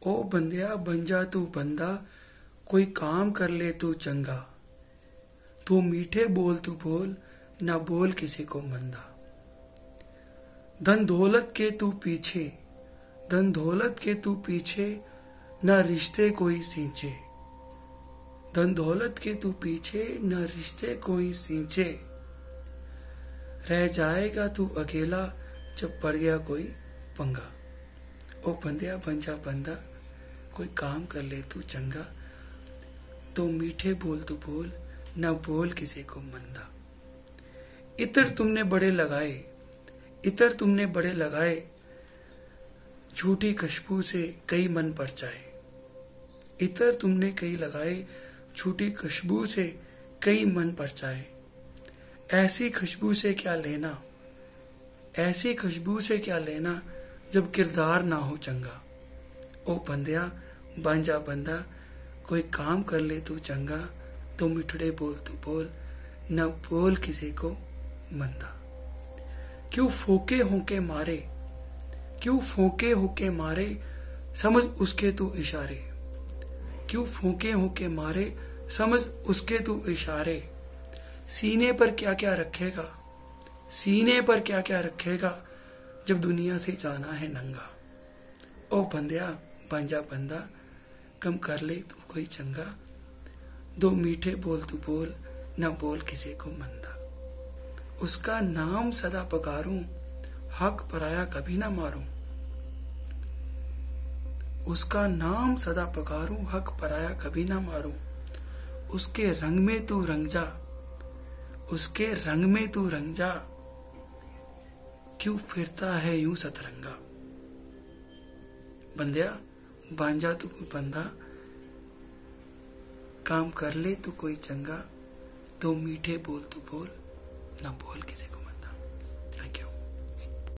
ओ बंदिया बन जा तू बंदा, कोई काम कर ले तू चंगा। तू मीठे बोल तू बोल, ना बोल किसी को मंदा। धन दौलत के तू पीछे, धन दौलत के तू पीछे, ना रिश्ते कोई सींचे। धन दौलत के तू पीछे, न रिश्ते कोई सींचे। रह जाएगा तू अकेला, जब पड़ गया कोई पंगा। ओ बंदिया बन जा बंदा, कोई काम कर ले तू चंगा। तो मीठे बोल तू बोल, न बोल किसी को मंदा। इतर तुमने बड़े लगाए, इतर तुमने बड़े लगाए, झूठी खुशबू से कई मन परचाए। इतर तुमने कई लगाए, झूठी खुशबू से कई मन परचाए। ऐसी खुशबू से क्या लेना, ऐसी खुशबू से क्या लेना, जब किरदार ना हो चंगा। ओ बंदिया बन जा बंदा, कोई काम कर ले तू चंगा। तो मिठड़े बोल तू बोल, न बोल किसी को मंदा। क्यों फोके होके मारे, क्यों फोके होके मारे, समझ उसके तू इशारे। क्यों फोके होके मारे, समझ उसके तू इशारे। सीने पर क्या क्या रखेगा, सीने पर क्या क्या रखेगा, जब दुनिया से जाना है नंगा। ओ बंदिया बन जा बंदा, कम कर ले तू कोई चंगा। दो मीठे बोल तू बोल, न बोल किसी को मंदा। उसका नाम सदा पुकारूं, हक पराया कभी ना मारूं। उसका नाम सदा पुकारूं, हक पराया कभी ना मारूं। उसके रंग में तू रंग जा, उसके रंग में तू रंग जा। क्यों फिरता है यूं सतरंगा। बंदिया बन जा तू बंदा, काम कर ले तू कोई चंगा। दो मीठे बोल तू बोल, ना बोल किसी को।